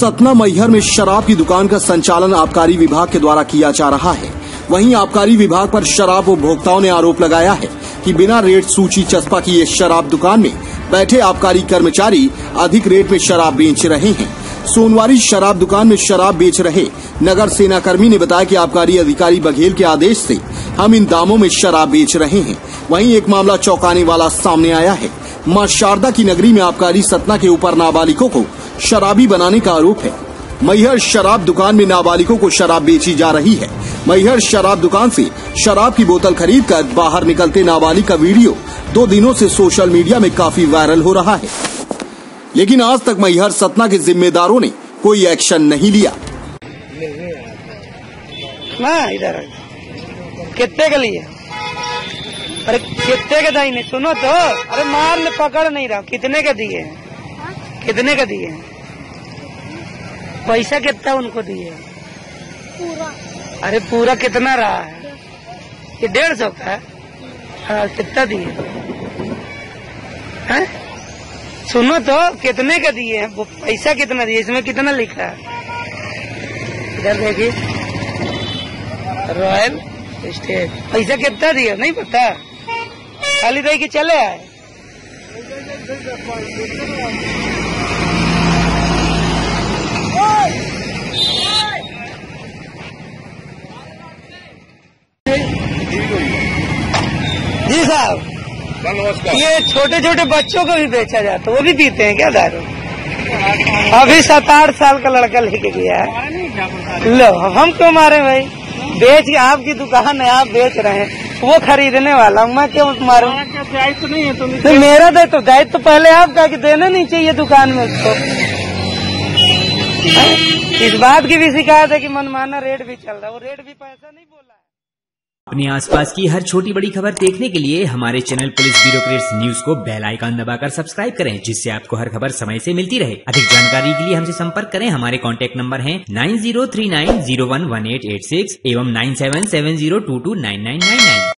सतना मैहर में शराब की दुकान का संचालन आबकारी विभाग के द्वारा किया जा रहा है। वहीं आबकारी विभाग पर शराब उपभोक्ताओं ने आरोप लगाया है कि बिना रेट सूची चस्पा की ये शराब दुकान में बैठे आबकारी कर्मचारी अधिक रेट में शराब बेच रहे हैं। सोनवारी शराब दुकान में शराब बेच रहे नगर सेना कर्मी ने बताया कि आबकारी अधिकारी बघेल के आदेश से हम इन दामों में शराब बेच रहे हैं। वहीं एक मामला चौंकाने वाला सामने आया है। मां शारदा की नगरी में आबकारी सतना के ऊपर नाबालिगों को शराबी बनाने का आरोप है। मैहर शराब दुकान में नाबालिगों को शराब बेची जा रही है। मैहर शराब दुकान से शराब की बोतल खरीदकर बाहर निकलते नाबालिग का वीडियो 2 दिनों से सोशल मीडिया में काफी वायरल हो रहा है, लेकिन आज तक मैहर सतना के जिम्मेदारों ने कोई एक्शन नहीं लिया। इधर कितने के लिए? अरे कितने के दाई नहीं सुनो तो, अरे मार ले पकड़ नहीं रहा। कितने के दिए? कितने के दिए? पैसा कितना उनको दिए? पूरा। अरे पूरा कितना रहा है? ये 150 का है। हाँ, कितना दिए हैं? सुनो तो, कितने का दिए हैं? वो पैसा कितना दिए? इसमें कितना लिखा है? इधर देखिए, रॉयल स्टेट। पैसा कितना दिया नहीं पता, खाली दे के चले आए। जी साहब, नमस्कार। ये छोटे छोटे बच्चों को भी बेचा जाता है, वो भी पीते हैं क्या दारू? अभी 7-8 साल का लड़का लेके गया है। लो, हम क्यों मारे भाई? बेच के आपकी दुकान है, आप बेच रहे हैं, वो खरीदने वाला हूँ, मैं क्यों मारूं? दायित्व नहीं है तुम? तो मेरा दायित्व तो पहले आपका कि देना नहीं चाहिए दुकान में उसको। इस बात की भी शिकायत है कि मनमाना रेट भी चल रहा है, वो रेट भी पैसा नहीं बोला है। अपने आसपास की हर छोटी बड़ी खबर देखने के लिए हमारे channel police bureau creates news को बेल आइकन दबाकर सब्सक्राइब करें, जिससे आपको हर खबर समय से मिलती रहे। अधिक जानकारी के लिए हमसे संपर्क करें। हमारे कॉन्टैक्ट नंबर हैं 9039011886 एवं 9770229999।